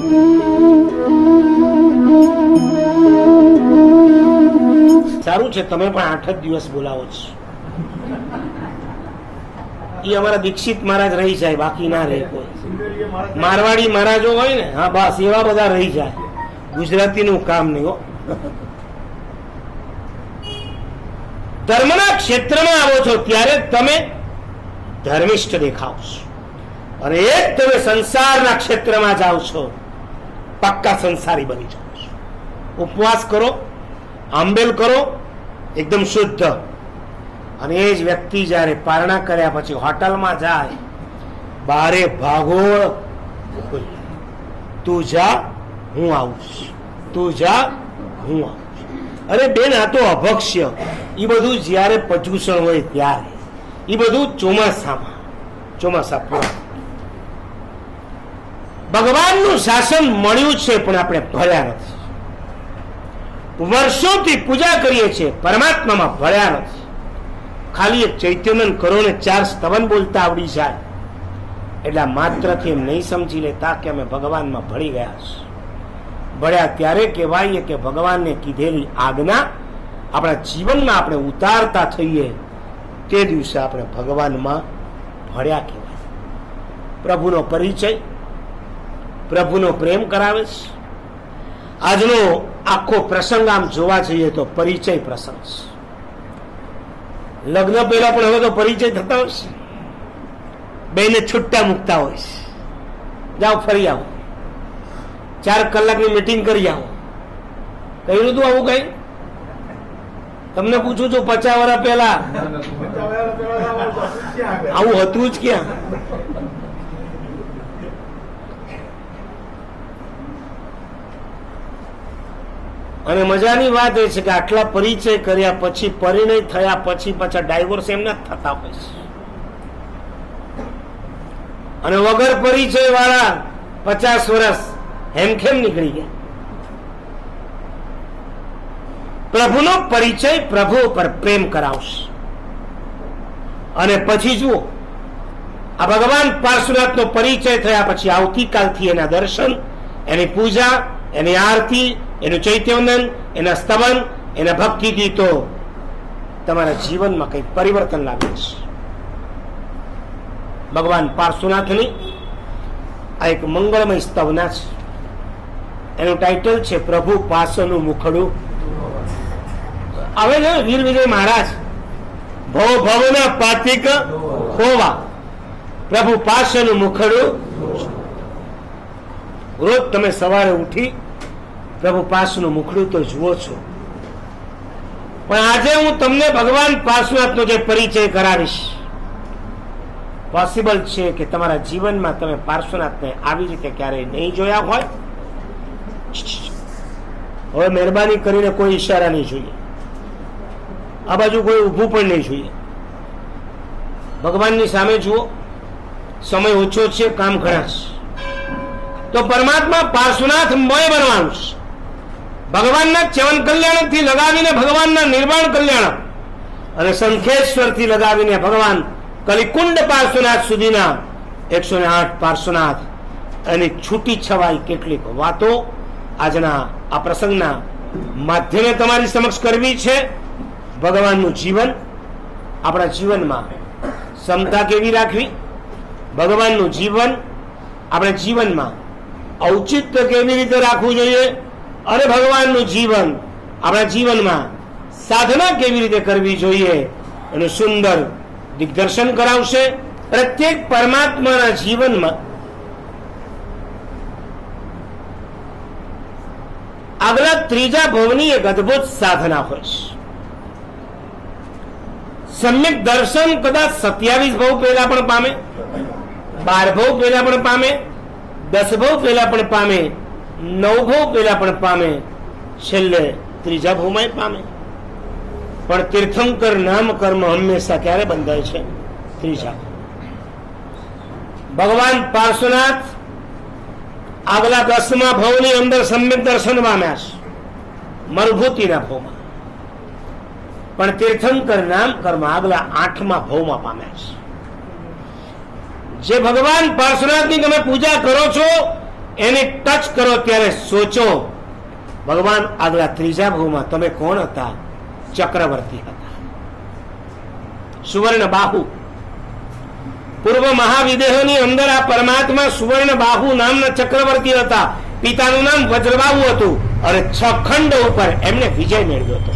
સારું છે તમે પણ 8 જ દિવસ બોલાવો છો. એ અમારા દીક્ષિત મહારાજ રહી જાય, બાકી ના રહે કોઈ. મારવાડી મહારાજો હોય ને, હા બસ એવા બધા રહી જાય. ગુજરાતી નું કામ નહીં હો. ધર્મના ક્ષેત્રમાં આવો છો ત્યારે તમે ધર્મિષ્ઠ દેખાવ છો, અને એક તમે સંસારના ક્ષેત્રમાં જાઓ છો, પક્કા સંસારી બની જાઓ છો. ઉપવાસ કરો, આંબેલ કરો, એકદમ શુદ્ધ. અને એ જ વ્યક્તિ જયારે પારણા કર્યા પછી હોટલમાં જાય, બારે ભાગોળ, તું જા હું આવું છું, તું જા હું આવું છું. અરે બેન, આ તો અભક્ષ્ય. એ બધું જયારે પ્રદૂષણ હોય ત્યારે, એ બધું ચોમાસા પૂરા. ભગવાનનું શાસન મળ્યું છે પણ આપણે ભળ્યા નથી. વર્ષોથી પૂજા કરીએ છીએ, પરમાત્મામાં ભળ્યા નથી. ખાલી એક ચૈત્યનંદ કરો ને 4 સ્તવન બોલતા આવડી જાય એટલે માત્રથી એમ નહીં સમજી લેતા કે અમે ભગવાનમાં ભળી ગયા છે. ભળ્યા ત્યારે કહેવાય કે ભગવાનને કીધેલી આજ્ઞા આપણા જીવનમાં આપણે ઉતારતા થઈએ તે દિવસે આપણે ભગવાનમાં ભળ્યા કહેવાય. પ્રભુનો પરિચય, પ્રભુનો પ્રેમ કરાવે છે. આજનો આખો પ્રસંગ આમ જોવા જઈએ તો પરિચય પ્રસંગ છે. લગ્ન પહેલા પણ હવે તો પરિચય થતા હોય છે. બેને છૂટા મૂકતા હોય છે, જાઓ ફરી આવો, 4 કલાકની મીટિંગ કરી આવો. કહ્યું તું આવું કઈ? તમને પૂછું છું, 50 વર્ષ પહેલા આવું હતું જ ક્યાં? અને મજાની વાત એ છે કે આટલા પરિચય કર્યા પછી, પરિણય થયા પછી પાછા ડાયવોર્સ એમને જ થતા હોય છે. અને વગર પરિચય વાળા 50 વર્ષ હેમખેમ નીકળી ગયા. પ્રભુનો પરિચય પ્રભુ પર પ્રેમ કરાવશે. અને પછી જુઓ, આ ભગવાન પાર્શ્વનાથનો પરિચય થયા પછી આવતીકાલથી એના દર્શન, એની પૂજા, એની આરતી, એનું ચૈત્યવંદન, એના સ્તવન, એના ભક્તિ ગીતો તમારા જીવનમાં કંઈક પરિવર્તન લાવે છે. ભગવાન પાર્શ્વનાથની આ એક મંગળમય સ્તવના છે. એનું ટાઇટલ છે પ્રભુ પાસનું મુખડું. હવે ને વીર વિજય મહારાજ, ભવ ભવના પાતિક ખોવા, પ્રભુ પાસનું મુખડું. રોજ તમે સવારે ઉઠી પ્રભુ પાસનું મુખડું તો જુઓ છો, પણ આજે હું તમને ભગવાન પાર્શ્વનાથનો જે પરિચય કરાવીશ, પોસિબલ છે કે તમારા જીવનમાં તમે પાર્શ્વનાથને આવી રીતે ક્યારેય નહીં જોયા હોય. હવે મહેરબાની કરીને કોઈ ઈશારા નહીં જોઈએ, આ બાજુ કોઈ ઊભું પણ નહીં જોઈએ. ભગવાનની સામે જુઓ. સમય ઓછો છે, કામ ઘણા છે, તો પરમાત્મા પાર્શ્વનાથમય બનવાનું છે. ભગવાનના ચ્યવન કલ્યાણ થી લગાવીને ભગવાનના નિર્વાણ કલ્યાણ, અને શંખેશ્વરથી લગાવીને ભગવાન કલિકુંડ પાર્શ્વનાથ સુધીના 108 પાર્શ્વનાથ, એની છૂટી છવાઈ કેટલીક વાતો આજના આ પ્રસંગના માધ્યમે તમારી સમક્ષ કરવી છે. ભગવાનનું જીવન, આપણા જીવનમાં ક્ષમતા કેવી રાખવી, ભગવાનનું જીવન આપણા જીવનમાં ઔચિત્ય કેવી રીતે રાખવું જોઈએ, અને ભગવાનનું જીવન આપણા જીવનમાં સાધના કેવી રીતે કરવી જોઈએ, એનું સુંદર દિગ્દર્શન કરાવશે. પ્રત્યેક પરમાત્માના જીવનમાં આગલા 3જા ભવની એક અદભુત સાધના હોય છે. સમ્યક દર્શન કદાચ 27 ભવ પહેલા પણ પામે, 12 ભવ પહેલા પણ પામે, 10 ભવ પહેલા પણ પામે, 9 ભવ પહેલા પણ પામે, છેલ્લે 3જા ભવમાં પામે. પણ તીર્થંકર નામ કર્મ હંમેશા ક્યારે બંધાય છે? 3જા. ભગવાન પાર્શ્વનાથ આગલા 10મા ભવની અંદર સમ્યક દર્શન પામ્યા છે, મરુભૂતિના ભવમાં. પણ તીર્થંકર નામ કર્મ આગલા 8મા ભવમાં પામ્યા છે. જે ભગવાન પાર્શ્વનાથની તમે પૂજા કરો છો એને ટચ કરો ત્યારે સોચો, ભગવાન આગલા ત્રીજા ભાવમાં તમે કોણ હતા? ચક્રવર્તી હતા. સુવર્ણ બાહુ, પૂર્વ મહાવિદેહોની અંદર આ પરમાત્મા સુવર્ણ બાહુ નામના ચક્રવર્તી હતા. પિતાનું નામ વજ્રબાહુ હતું અને 6 ખંડ ઉપર એમને વિજય મેળવ્યો હતો.